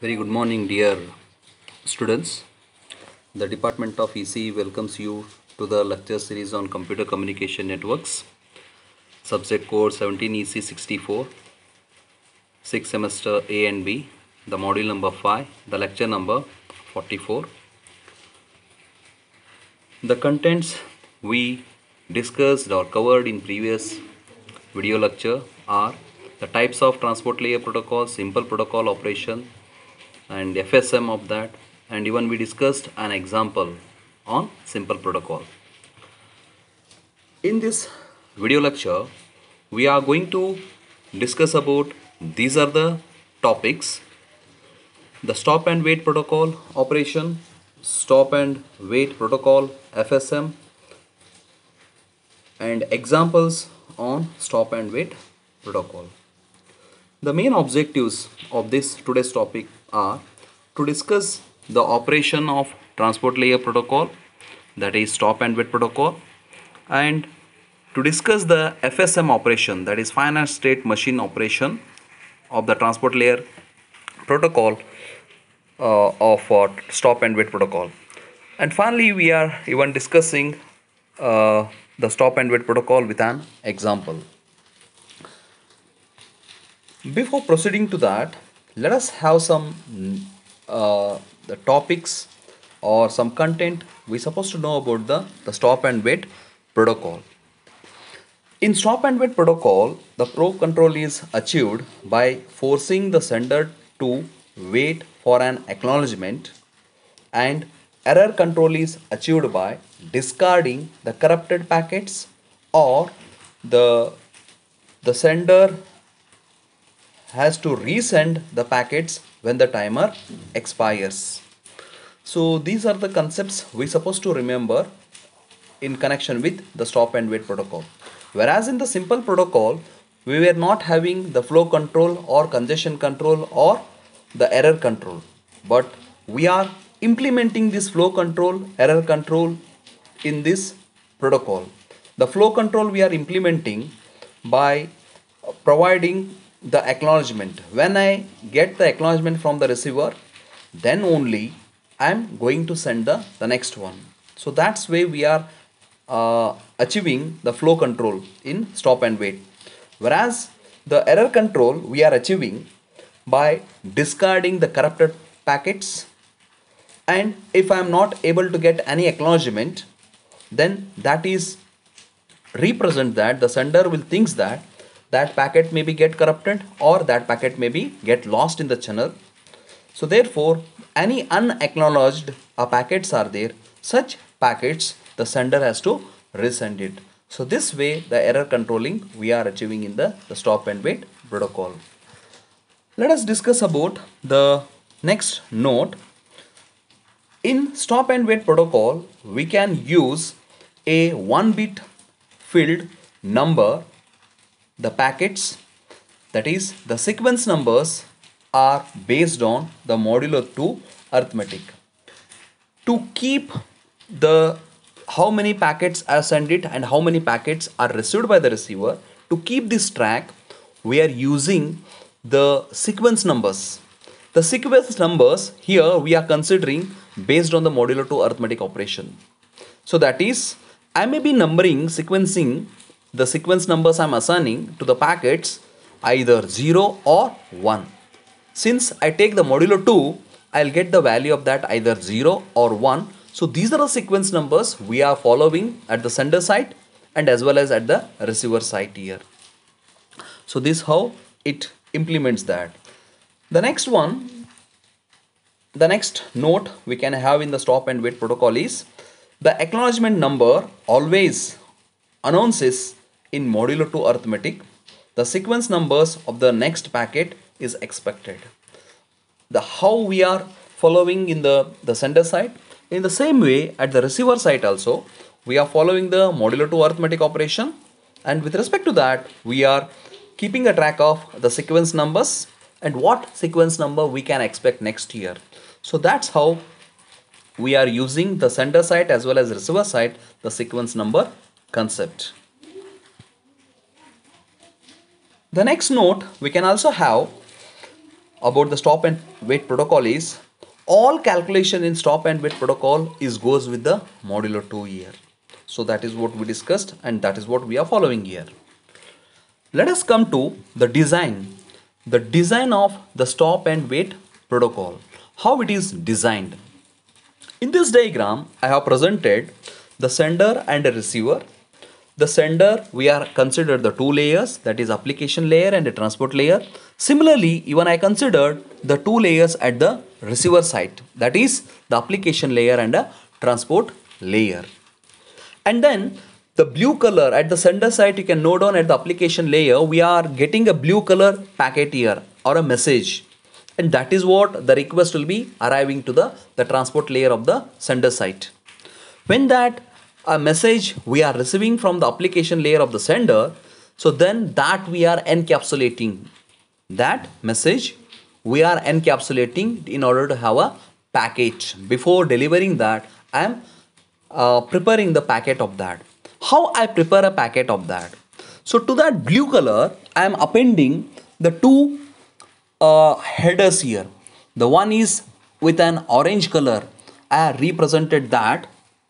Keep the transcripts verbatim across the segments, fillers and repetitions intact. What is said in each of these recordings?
Very good morning, dear students. The Department of E C E welcomes you to the lecture series on computer communication networks, subject code seventeen E C sixty-four, sixth semester A and B, the module number five, the lecture number forty-four. The contents we discussed or covered in previous video lecture are the types of transport layer protocol, simple protocol operation, and F S M of that, and even we discussed an example on simple protocol. In this video lecture we are going to discuss about these are the topics: the stop and wait protocol operation, stop and wait protocol F S M, and examples on stop and wait protocol. The main objectives of this today's topic are to discuss the operation of transport layer protocol, that is stop and wait protocol, and to discuss the F S M operation, that is finite state machine operation of the transport layer protocol uh, of uh, stop and wait protocol. And finally we are even discussing uh, the stop and wait protocol with an example. Before proceeding to that, let us have some uh, the topics or some content we supposed to know about the, the stop and wait protocol. In stop and wait protocol, the probe control is achieved by forcing the sender to wait for an acknowledgement, and error control is achieved by discarding the corrupted packets, or the the sender has to resend the packets when the timer expires. So these are the concepts we supposed to remember in connection with the stop and wait protocol. Whereas in the simple protocol, we were not having the flow control or congestion control or the error control, but we are implementing this flow control, error control in this protocol. The flow control we are implementing by providing the acknowledgement. When I get the acknowledgement from the receiver, then only I am going to send the, the next one. So that's way we are uh, achieving the flow control in stop and wait. Whereas the error control we are achieving by discarding the corrupted packets, and if I am not able to get any acknowledgement, then that is represent that the sender will thinks that that packet may be get corrupted or that packet may be get lost in the channel. So therefore any unacknowledged uh, packets are there, such packets the sender has to resend it. So this way the error controlling we are achieving in the, the stop and wait protocol. Let us discuss about the next note. In stop and wait protocol we can use a one bit field number the packets, that is the sequence numbers are based on the modulo two arithmetic. To keep the how many packets are sent it and how many packets are received by the receiver, to keep this track we are using the sequence numbers. The sequence numbers here we are considering based on the modulo two arithmetic operation. So that is, I may be numbering sequencing the sequence numbers I am assigning to the packets either zero or one. Since I take the modulo two, I will get the value of that either zero or one. So these are the sequence numbers we are following at the sender side and as well as at the receiver side here. So this is how it implements that. The next one, the next note we can have in the stop and wait protocol is the acknowledgement number always announces in modulo two arithmetic the sequence numbers of the next packet is expected. The how we are following in the, the sender side, in the same way at the receiver side also we are following the modulo two arithmetic operation, and with respect to that we are keeping a track of the sequence numbers and what sequence number we can expect next year. So that's how we are using the sender side as well as receiver side the sequence number concept. The next note we can also have about the stop and wait protocol is all calculation in stop and wait protocol is goes with the modulo two here. So that is what we discussed and that is what we are following here. Let us come to the design. The design of the stop and wait protocol. How it is designed. In this diagram, I have presented the sender and a receiver. The sender, we are considered the two layers, that is application layer and a transport layer. Similarly, even I considered the two layers at the receiver side, that is the application layer and a transport layer. And then the blue color at the sender side, you can note down at the application layer, we are getting a blue color packet here or a message. And that is what the request will be arriving to the, the transport layer of the sender side. When that a message we are receiving from the application layer of the sender, so then that we are encapsulating. That message we are encapsulating in order to have a packet. Before delivering that, I am uh, preparing the packet of that. How I prepare a packet of that? So to that blue color, I am appending the two uh, headers here. The one is with an orange color. I represented that.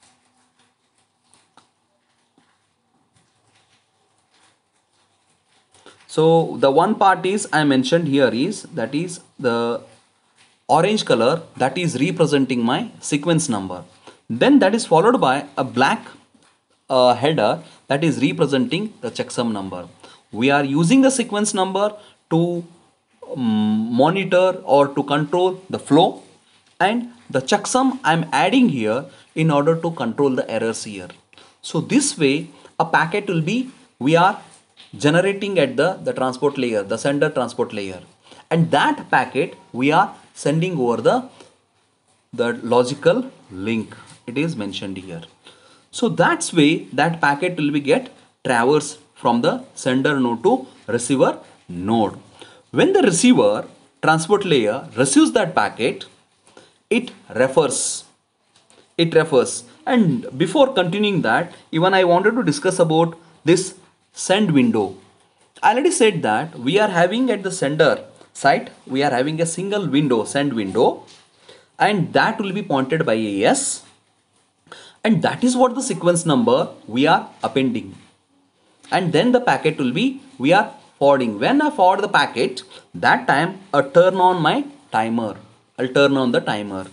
So the one part is I mentioned here is that is the orange color, that is representing my sequence number. Then that is followed by a black uh, header that is representing the checksum number. We are using the sequence number to um, monitor or to control the flow, and the checksum I am adding here in order to control the errors here. So this way a packet will be, we are generating at the, the transport layer, the sender transport layer, and that packet we are sending over the, the logical link. It is mentioned here. So that's way that packet will be get traversed from the sender node to receiver node. When the receiver transport layer receives that packet, it refers. It refers. And before continuing that, even I wanted to discuss about this send window. I already said that we are having at the sender side, we are having a single window, send window, and that will be pointed by a S, and that is what the sequence number we are appending. And then the packet will be, we are forwarding. When I forward the packet, that time I turn on my timer. I'll turn on the timer.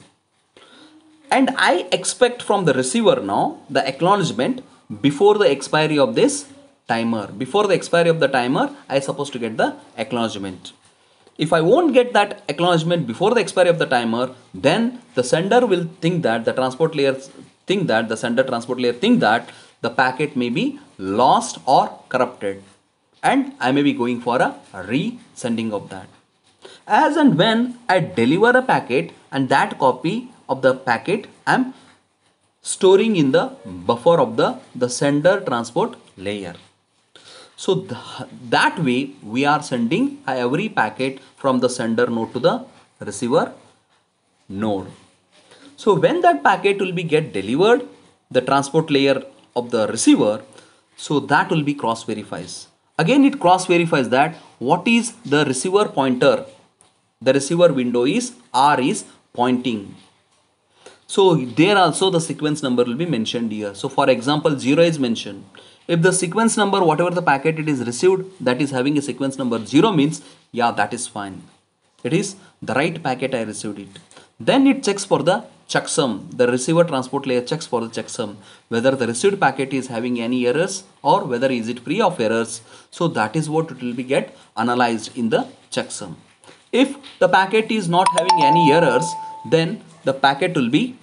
And I expect from the receiver now the acknowledgement before the expiry of this timer. Before the expiry of the timer, I am supposed to get the acknowledgement. If I won't get that acknowledgement before the expiry of the timer, then the sender will think that the transport layer think that the sender transport layer think that the packet may be lost or corrupted, and I may be going for a re-sending of that. As and when I deliver a packet, and that copy of the packet I am storing in the buffer of the, the sender transport layer. So th that way we are sending every packet from the sender node to the receiver node. So when that packet will be get delivered, the transport layer of the receiver, so that will be cross verifies. Again it cross verifies that what is the receiver pointer. The receiver window is R is pointing. So there also the sequence number will be mentioned here. So for example zero is mentioned. If the sequence number, whatever the packet it is received, that is having a sequence number zero, means yeah, that is fine. It is the right packet, I received it. Then it checks for the checksum. The receiver transport layer checks for the checksum, whether the received packet is having any errors or whether is it free of errors. So that is what it will be get analyzed in the checksum. If the packet is not having any errors, then the packet will be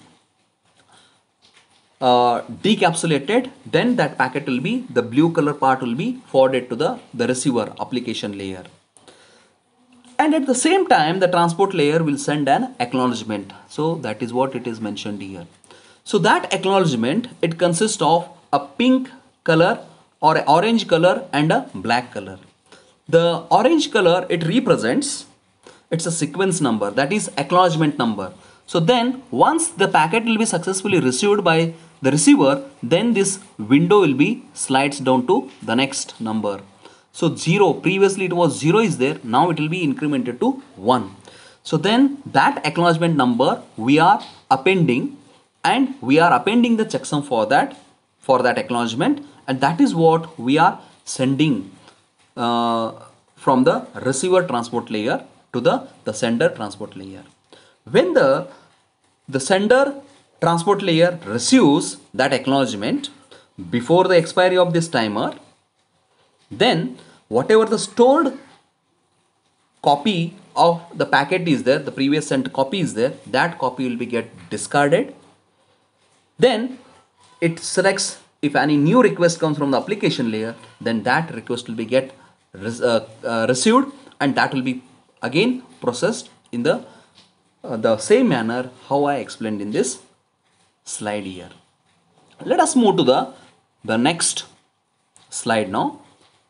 uh, decapsulated. Then that packet will be, the blue color part will be forwarded to the, the receiver application layer. And at the same time, the transport layer will send an acknowledgement. So that is what it is mentioned here. So that acknowledgement, it consists of a pink color or an orange color and a black color. The orange color, it represents, it's a sequence number, that is acknowledgement number. So then once the packet will be successfully received by the receiver, then this window will be slides down to the next number. So zero, previously it was zero is there, now it will be incremented to one. So then that acknowledgement number we are appending, and we are appending the checksum for that for that acknowledgement, and that is what we are sending uh, from the receiver transport layer to the, the sender transport layer. When the the sender transport layer receives that acknowledgement before the expiry of this timer, then whatever the stored copy of the packet is there, the previous sent copy is there, that copy will be get discarded. Then it selects, if any new request comes from the application layer, then that request will be get uh, uh, received, and that will be again processed in the uh, the same manner how I explained in this slide here. Let us move to the the next slide now.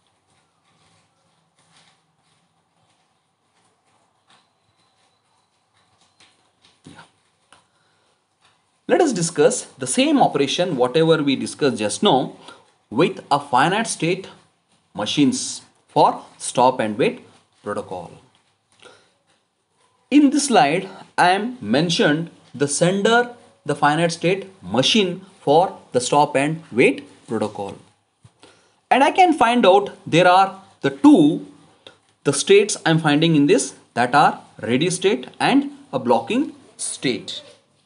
Let us discuss the same operation whatever we discussed just now with a finite state machines for stop and wait protocol. In this slide I am mentioned the sender, the finite state machine for the stop and wait protocol, and I can find out there are the two the states I am finding in this, that are ready state and a blocking state.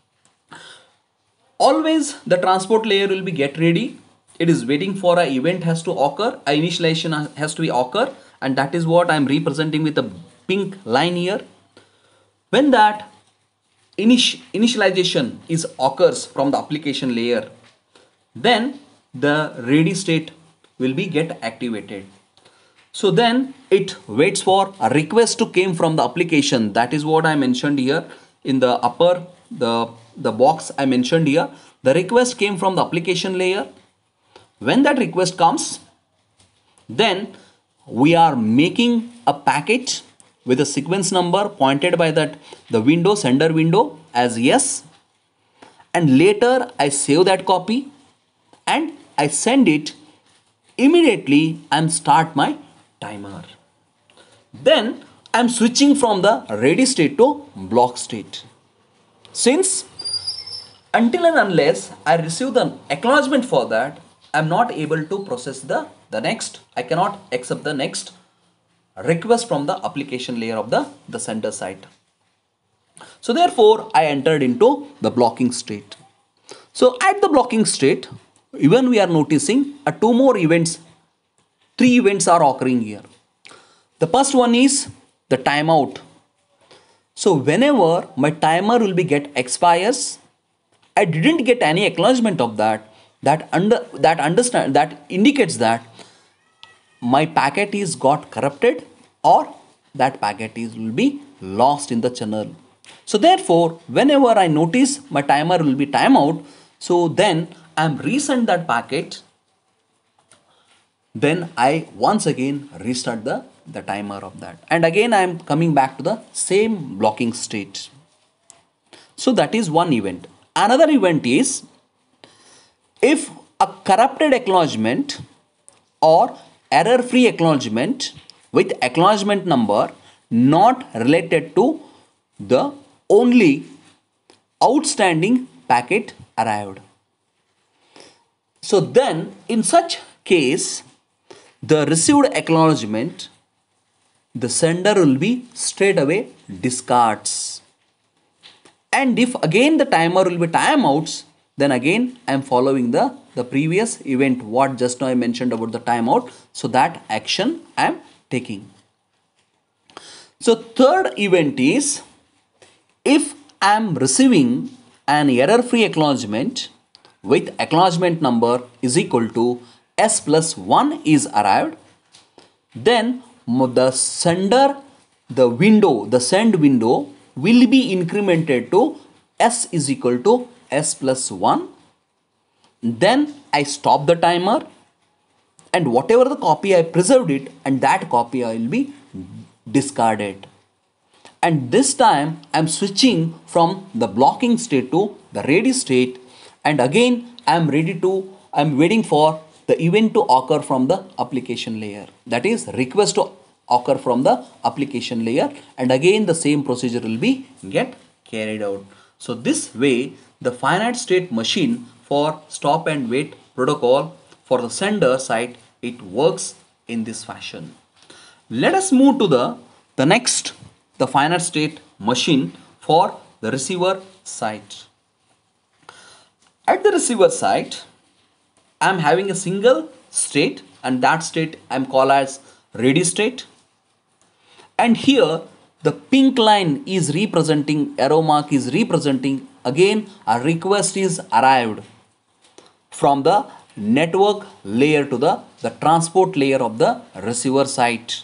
Always the transport layer will be get ready. It is waiting for an event has to occur, a initialization has to be occur, and that is what I am representing with a pink line here. When that init initialization is occurs from the application layer, then the ready state will be get activated. So then it waits for a request to came from the application. That is what I mentioned here in the upper the the box I mentioned here. The request came from the application layer. When that request comes, then we are making a packet with a sequence number pointed by that the window, sender window, as yes, and later I save that copy and I send it immediately and start my timer. Then I am switching from the ready state to block state. Since until and unless I receive the acknowledgement for that, I am not able to process the, the next, I cannot accept the next request from the application layer of the, the sender side. So therefore, I entered into the blocking state. So at the blocking state, even we are noticing uh, two more events, three events are occurring here. The first one is the timeout. So whenever my timer will be get expires, I didn't get any acknowledgement of that. That under that understand that indicates that my packet is got corrupted or that packet is will be lost in the channel. So therefore, whenever I notice my timer will be timeout, so then I am resend that packet. Then I once again restart the the timer of that, and again I am coming back to the same blocking state. So that is one event. Another event is if a corrupted acknowledgement or error-free acknowledgement with acknowledgement number not related to the only outstanding packet arrived. So then in such case, the received acknowledgement, the sender will be straight away discards. And if again the timer will be timeouts, then again I am following the, the previous event what just now I mentioned about the timeout. So that action I am taking. So third event is if I am receiving an error-free acknowledgement with acknowledgement number is equal to S plus one is arrived, then the sender, the window, the send window will be incremented to S is equal to S plus one. Then I stop the timer, and whatever the copy I preserved it, and that copy I will be discarded. And this time I am switching from the blocking state to the ready state, and again I am ready to, I am waiting for the event to occur from the application layer. That is request to occur from the application layer, and again the same procedure will be get carried out. So this way the finite state machine for stop and wait protocol for the sender side, it works in this fashion. Let us move to the the next, the finite state machine for the receiver side. At the receiver side, I am having a single state, and that state I am called as ready state. And here the pink line is representing, arrow mark is representing, again a request is arrived from the network layer to the, the transport layer of the receiver side.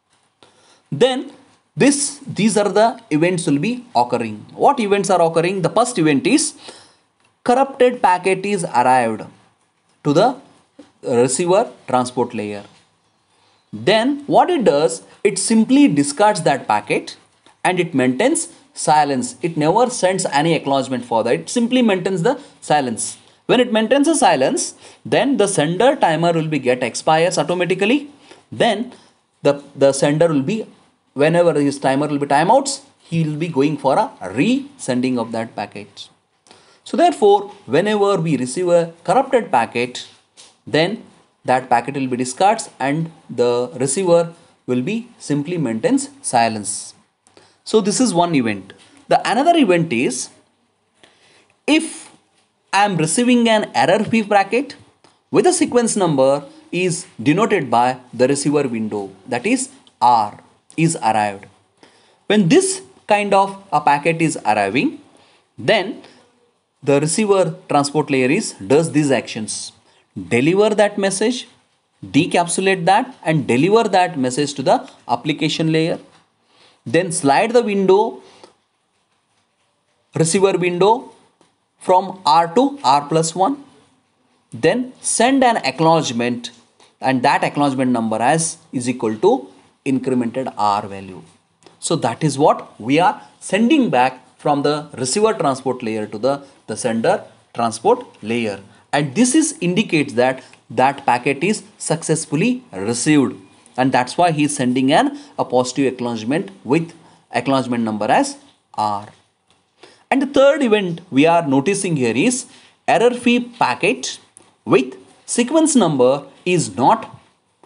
Then this these are the events will be occurring. What events are occurring? The first event is corrupted packet is arrived to the receiver transport layer. Then what it does, it simply discards that packet and it maintains silence. It never sends any acknowledgement for that. It simply maintains the silence. When it maintains a silence, then the sender timer will be get expires automatically. Then the, the sender will be, whenever his timer will be timeouts, he will be going for a re-sending of that packet. So therefore, whenever we receive a corrupted packet, then that packet will be discards and the receiver will be simply maintains silence. So this is one event. The another event is, if I am receiving an error free packet with a sequence number is denoted by the receiver window, that is R is arrived. When this kind of a packet is arriving, then the receiver transport layer is does these actions: deliver that message, decapsulate that and deliver that message to the application layer, then slide the window, receiver window from R to R plus one, then send an acknowledgement, and that acknowledgement number as is equal to incremented R value. So that is what we are sending back from the receiver transport layer to the, the sender transport layer. And this is indicates that that packet is successfully received, and that's why he is sending an a positive acknowledgement with acknowledgement number as R. And the third event we are noticing here is error free packet with sequence number is not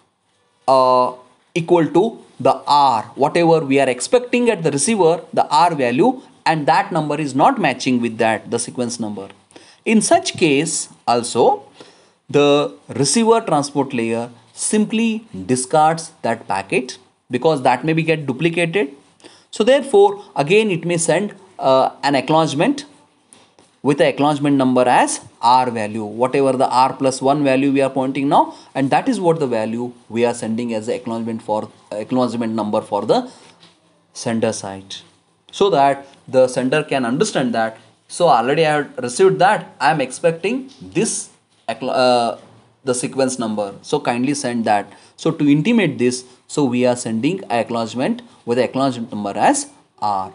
uh, equal to the R, whatever we are expecting at the receiver, the R value, and that number is not matching with that, the sequence number. In such case also, the receiver transport layer simply discards that packet because that may be get duplicated. So therefore, again it may send uh, an acknowledgement with the acknowledgement number as R value, whatever the R plus one value we are pointing now, and that is what the value we are sending as the acknowledgement for acknowledgement number for the sender side, so that the sender can understand that, so already I have received that, I am expecting this uh, the sequence number, so kindly send that. So to intimate this, so we are sending acknowledgement with the acknowledgement number as R.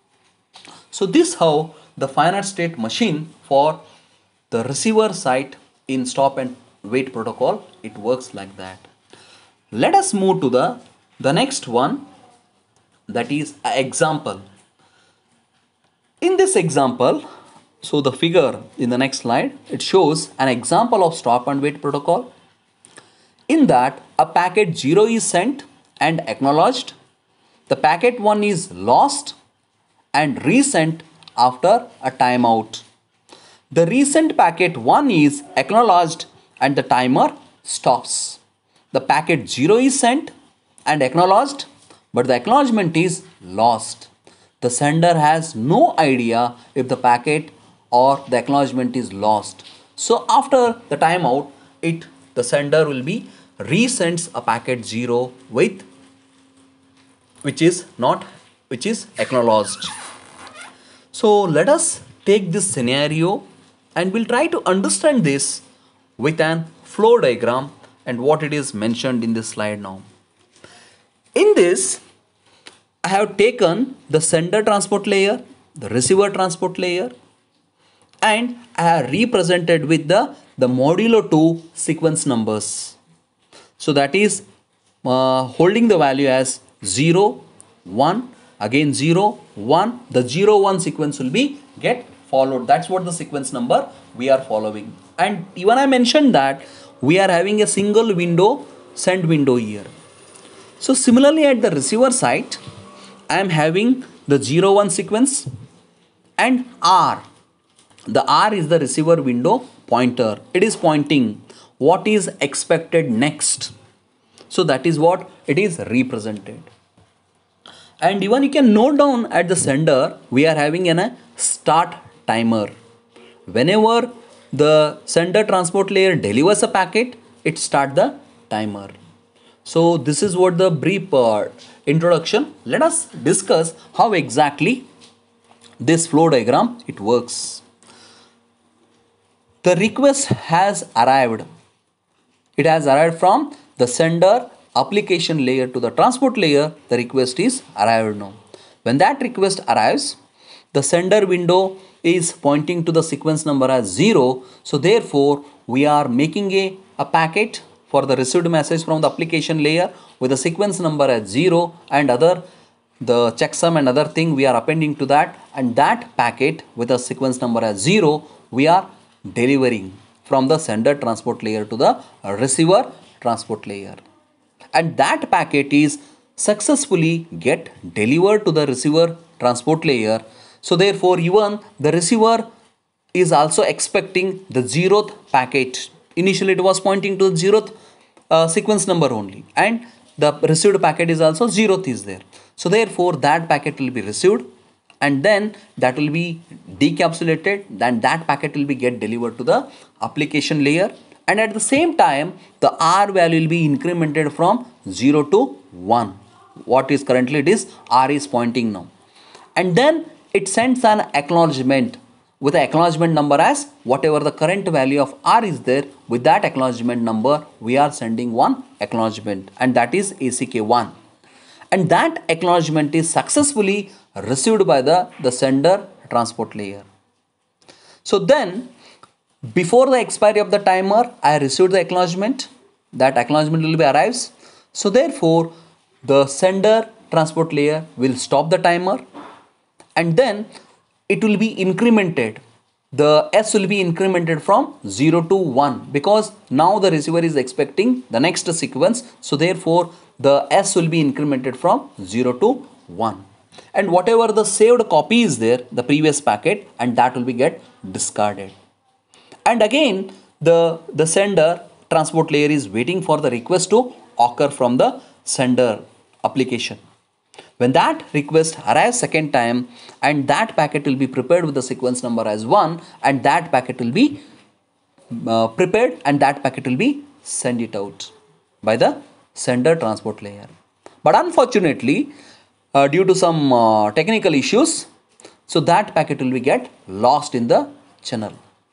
So this how the finite state machine for the receiver side in stop and wait protocol, it works like that. Let us move to the the next one, that is an example. In this example, so the figure in the next slide, it shows an example of stop and wait protocol. In that, a packet zero is sent and acknowledged, the packet one is lost and resent after a timeout. The resent packet one is acknowledged and the timer stops. The packet zero is sent and acknowledged, but the acknowledgement is lost. The sender has no idea if the packet or the acknowledgement is lost. So after the timeout, it the sender will be resends a packet zero with which is not which is acknowledged. So let us take this scenario and we'll try to understand this with an flow diagram and what it is mentioned in this slide now. In this, I have taken the sender transport layer, the receiver transport layer, and I have represented with the, the modulo two sequence numbers. So that is uh, holding the value as zero, one, again zero, one. The zero, one sequence will be get followed. That's what the sequence number we are following. And even I mentioned that we are having a single window, send window here. So similarly at the receiver side, I am having the zero, one sequence and R. The R is the receiver window pointer. It is pointing what is expected next. So that is what it is represented. And even you can note down at the sender, we are having an, a start timer. Whenever the sender transport layer delivers a packet, it starts the timer. So this is what the brief uh, introduction. Let us discuss how exactly this flow diagram it works. The request has arrived. It has arrived from the sender application layer to the transport layer. The request is arrived now. When that request arrives, the sender window is pointing to the sequence number as zero. So therefore, we are making a, a packet for the received message from the application layer with the sequence number as zero and other the checksum and other thing we are appending to that, and that packet with a sequence number as zero we are delivering from the sender transport layer to the receiver transport layer, and that packet is successfully get delivered to the receiver transport layer. So therefore even the receiver is also expecting the zeroth packet. Initially it was pointing to the zeroth uh, sequence number only, and the received packet is also zeroth is there. So therefore that packet will be received and then that will be decapsulated, then that packet will be get delivered to the application layer, and at the same time the R value will be incremented from zero to one. What is currently it is R is pointing now, and then it sends an acknowledgement with the acknowledgement number as whatever the current value of R is there. With that acknowledgement number we are sending one acknowledgement, and that is A C K one, and that acknowledgement is successfully received by the, the sender transport layer. So then before the expiry of the timer I received the acknowledgement, that acknowledgement will be arrives. So therefore the sender transport layer will stop the timer, and then it will be incremented. The S will be incremented from zero to one because now the receiver is expecting the next sequence. So therefore the S will be incremented from zero to one, and whatever the saved copy is there, the previous packet, and that will be get discarded. And again the the sender transport layer is waiting for the request to occur from the sender application. When that request arrives second time, and that packet will be prepared with the sequence number as one, and that packet will be uh, prepared and that packet will be sent it out by the sender transport layer. But unfortunately uh, due to some uh, technical issues, so that packet will be get lost in the channel.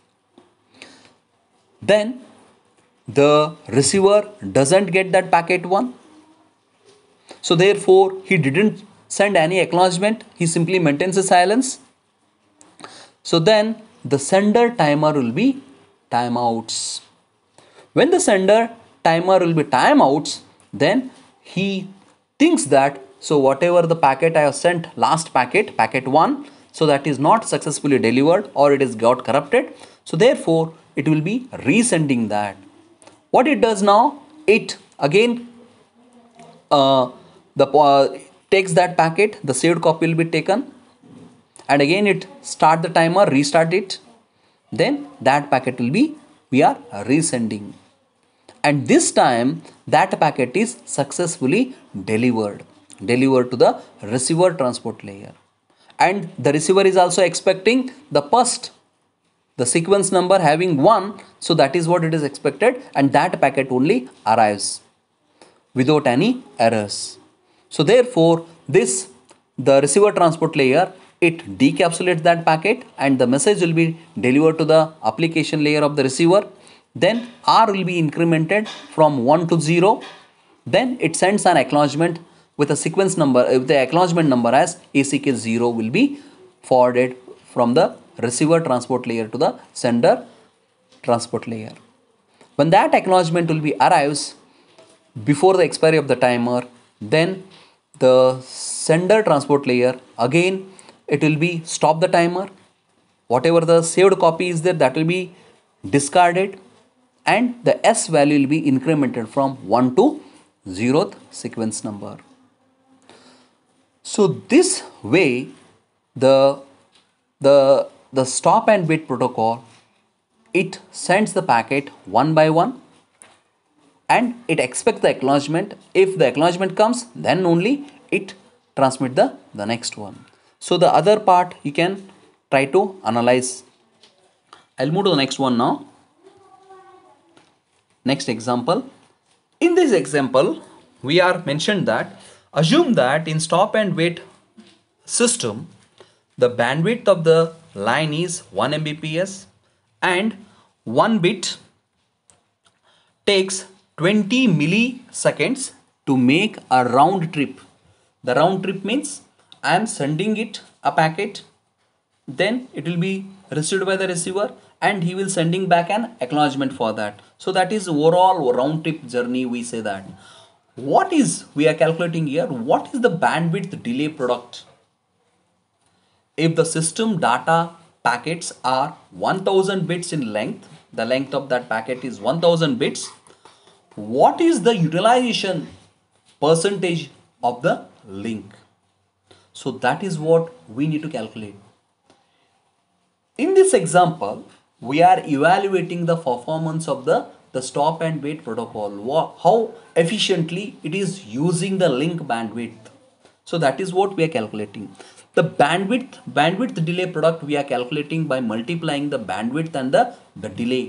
Then the receiver doesn't get that packet one. So therefore he didn't send any acknowledgement, he simply maintains a silence. So then the sender timer will be timeouts. When the sender timer will be timeouts, then he thinks that so whatever the packet I have sent, last packet, packet one, so that is not successfully delivered or it is got corrupted. So therefore it will be resending that. What it does now, it again uh, the uh, takes that packet, the saved copy will be taken, and again it start the timer, restart it, then that packet will be we are resending, and this time that packet is successfully delivered delivered to the receiver transport layer, and the receiver is also expecting the first the sequence number having one, so that is what it is expected, and that packet only arrives without any errors. So therefore this the receiver transport layer, it decapsulates that packet and the message will be delivered to the application layer of the receiver. Then R will be incremented from one to zero. Then it sends an acknowledgement with a sequence number, with the acknowledgement number as A C K zero will be forwarded from the receiver transport layer to the sender transport layer. When that acknowledgement will be arrives, before the expiry of the timer. Then the sender transport layer, again it will be stop the timer. Whatever the saved copy is there, that will be discarded, and the S value will be incremented from one to zeroth sequence number. So this way the the the stop and wait protocol, it sends the packet one by one and it expects the acknowledgement. If the acknowledgement comes, then only it transmit the the next one. So the other part you can try to analyze. I'll move to the next one now. Next example. In this example, we are mentioned that assume that in stop and wait system, the bandwidth of the line is one megabits per second and one bit takes twenty milliseconds to make a round trip. The round trip means I am sending it a packet, then it will be received by the receiver and he will sending back an acknowledgement for that. So that is overall round trip journey, we say that. What is we are calculating here? What is the bandwidth delay product? If the system data packets are one thousand bits in length, the length of that packet is one thousand bits, what is the utilization percentage of the link? So that is what we need to calculate. In this example, we are evaluating the performance of the, the stop and wait protocol, how efficiently it is using the link bandwidth. So that is what we are calculating. The bandwidth, bandwidth delay product we are calculating by multiplying the bandwidth and the, the delay.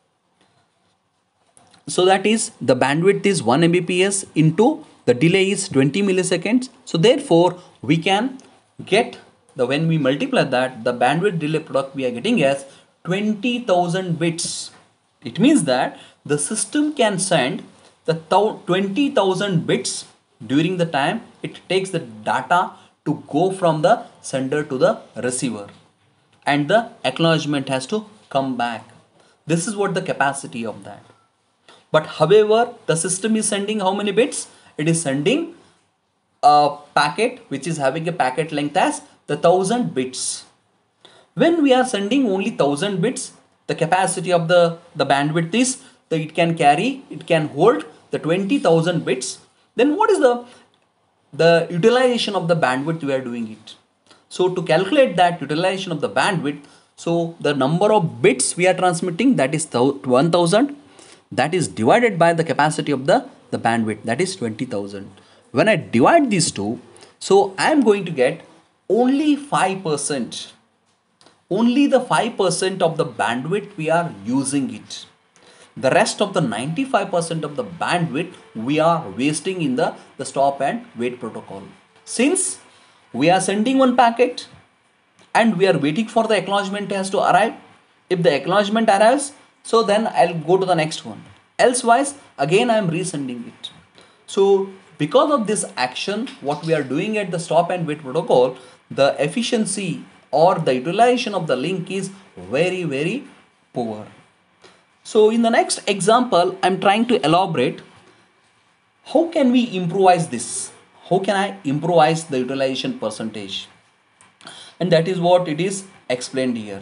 So that is the bandwidth is one megabits per second into the delay is twenty milliseconds. So therefore we can get the, when we multiply that, the bandwidth delay product we are getting as twenty thousand bits. It means that the system can send the twenty thousand bits during the time it takes the data to go from the sender to the receiver, and the acknowledgement has to come back. This is what the capacity of that. But however, the system is sending how many bits? It is sending a packet which is having a packet length as the thousand bits. When we are sending only thousand bits, the capacity of the, the bandwidth is that it can carry, it can hold the twenty thousand bits. Then what is the, the utilization of the bandwidth we are doing it? So to calculate that utilization of the bandwidth, so the number of bits we are transmitting, that is one thousand, that is divided by the capacity of the, the bandwidth, that is twenty thousand. When I divide these two, so I am going to get only five percent. Only the five percent of the bandwidth we are using it. The rest of the ninety-five percent of the bandwidth we are wasting in the, the stop and wait protocol. Since we are sending one packet and we are waiting for the acknowledgement has to arrive. If the acknowledgement arrives, so then I'll go to the next one. Elsewise, again I am resending it. So because of this action, what we are doing at the stop and wait protocol, the efficiency or the utilization of the link is very, very poor. So in the next example, I'm trying to elaborate how can we improvise this? How can I improvise the utilization percentage? And that is what it is explained here.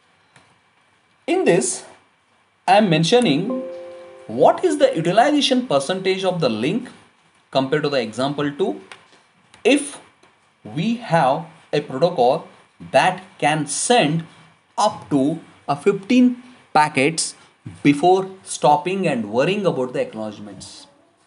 In this, I am mentioning what is the utilization percentage of the link compared to the example two. If we have a protocol that can send up to a fifteen packets before stopping and worrying about the acknowledgements.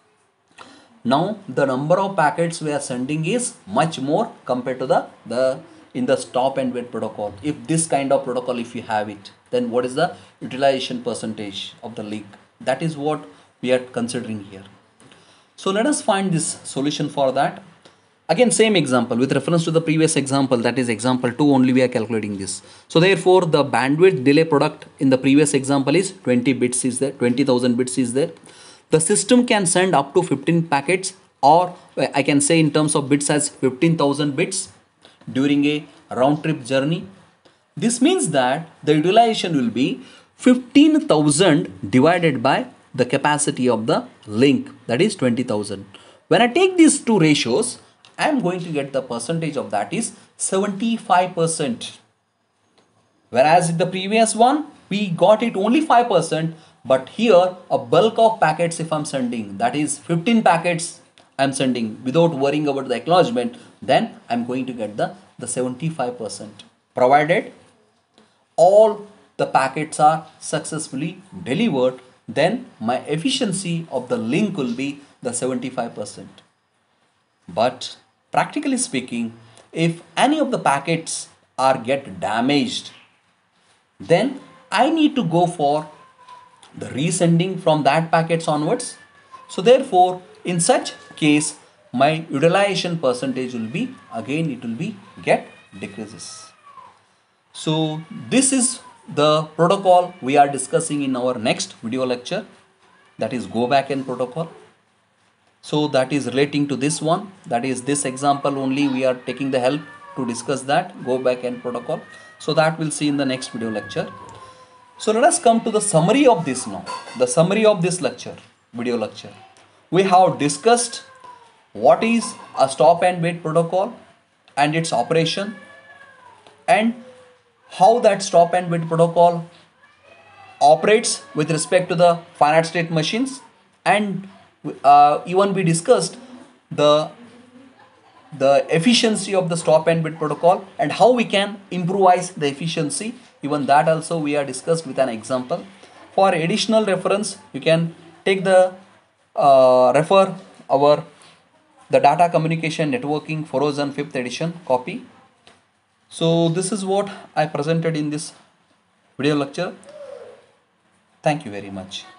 Now the number of packets we are sending is much more compared to the, the in the stop and wait protocol. If this kind of protocol, if you have it, then what is the utilization percentage of the link? That is what we are considering here. So let us find this solution for that. Again, same example with reference to the previous example, that is example two, only we are calculating this. So therefore the bandwidth delay product in the previous example is twenty bits is there, twenty thousand bits is there. The system can send up to fifteen packets, or I can say in terms of bits as fifteen thousand bits during a round trip journey. This means that the utilization will be fifteen thousand divided by the capacity of the link, that is twenty thousand. When I take these two ratios, I am going to get the percentage of that is seventy-five percent. Whereas in the previous one, we got it only five percent, but here a bulk of packets if I'm sending, that is fifteen packets I'm sending without worrying about the acknowledgement, then I'm going to get the, the seventy-five percent. Provided all the packets are successfully delivered, then my efficiency of the link will be the seventy-five percent. But practically speaking, if any of the packets are get damaged, then I need to go for the resending from that packets onwards. So therefore, in such case, my utilization percentage will be, again it will be get decreases. So this is the protocol we are discussing in our next video lecture, that is go backend protocol. So that is relating to this one, that is this example only we are taking the help to discuss that go backend protocol. So that we'll see in the next video lecture. So let us come to the summary of this now. The summary of this lecture, video lecture. We have discussed what is a stop and wait protocol and its operation, and how that stop and wait protocol operates with respect to the finite state machines, and uh, even we discussed the the efficiency of the stop and wait protocol and how we can improvise the efficiency. Even that also we are discussed with an example. For additional reference, you can take the uh, refer our the data communication networking four thousand fifth edition copy. So this is what I presented in this video lecture. Thank you very much.